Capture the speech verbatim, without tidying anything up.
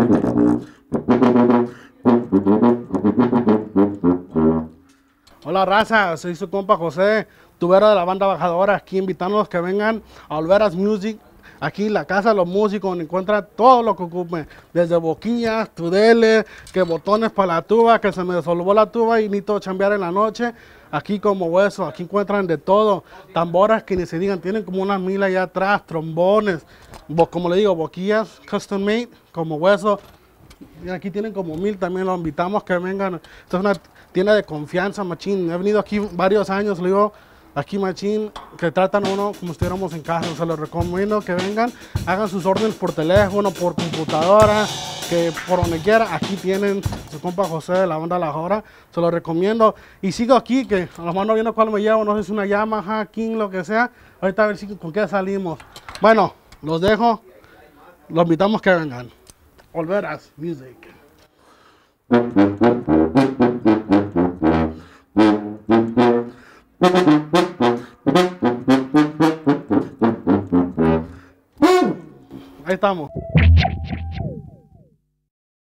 Hola raza, soy su compa José, tubero de la banda Bajadora, aquí invitándolos que vengan a Olveras Music. Aquí la casa de los músicos, donde encuentran todo lo que ocupen, desde boquillas, tudeles, que botones para la tuba, que se me desolvó la tuba y necesito chambear en la noche. Aquí como hueso, aquí encuentran de todo, tamboras que ni se digan, tienen como unas mil allá atrás, trombones, como le digo, boquillas custom made, como hueso. Y aquí tienen como mil también, los invitamos que vengan. Esta es una tienda de confianza, machín. He venido aquí varios años, le digo, aquí machín, que tratan a uno como si estuviéramos en casa. Se los recomiendo que vengan, hagan sus órdenes por teléfono, por computadora, que por donde quiera. Aquí tienen su compa José de la banda La Jora, se los recomiendo. Y sigo aquí, que a lo mejor no viendo cuál me llevo, no sé si es una Yamaha, King, lo que sea. Ahorita a ver si con qué salimos. Bueno, los dejo, los invitamos que vengan. Olveras Music. Ahí estamos.